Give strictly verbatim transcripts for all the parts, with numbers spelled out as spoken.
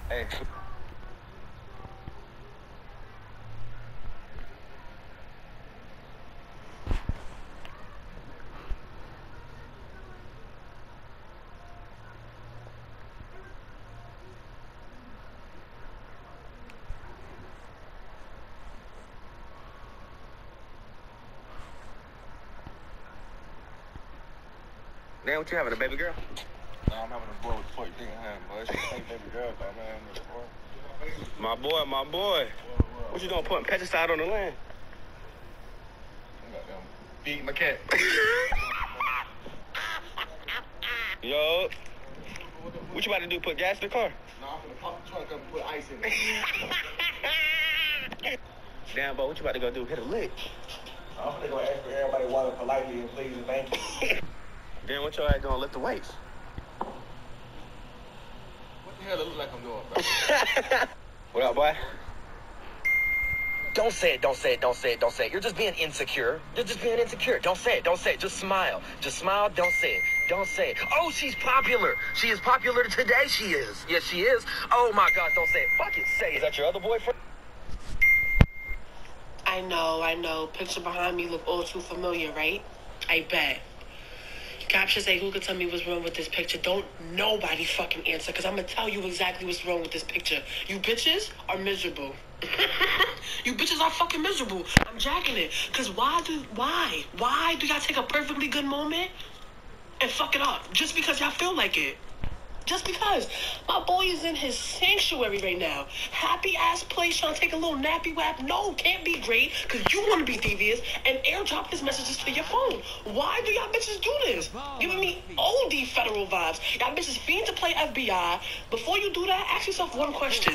Hey. Damn, what you having, a baby girl? No, I'm having a boy with foot thing in hand, boy. She ain't baby girl, though, man. My boy, my boy. Whoa, whoa. What you doing, putting pesticide on the land? I'm goddamn feeding my cat. Yo, what you about to do, put gas in the car? No, I'm gonna pop the trunk up and put ice in it. Damn, boy, what you about to go do, hit a lick? I'm gonna go ask for everybody water politely and please and thank you. Damn, what your ass gonna lift the weights? What the hell does it look like I'm doing, bro? What up, boy? Don't say it, don't say it, don't say it, don't say it. You're just being insecure. You're just being insecure. Don't say it, don't say it. Just smile. Just smile, don't say it. Don't say it. Oh, she's popular. She is popular today, she is. Yes, she is. Oh, my God, don't say it. Fucking say it. Is that your other boyfriend? I know, I know. Picture behind me look all too familiar, right? I bet. Caption say, who could tell me what's wrong with this picture? Don't nobody fucking answer, because I'm going to tell you exactly what's wrong with this picture. You bitches are miserable. You bitches are fucking miserable. I'm jacking it. Because why do, why? Why do y'all take a perfectly good moment and fuck it up? Just because y'all feel like it. Just because. My boy is in his sanctuary right now. Happy ass place trying to take a little nappy wap. No, can't be great because you want to be devious and airdrop his messages to your phone. Why do y'all bitches do this? Giving me oldie federal vibes. Y'all bitches fiend to play F B I. Before you do that, ask yourself one question.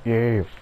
Yeah.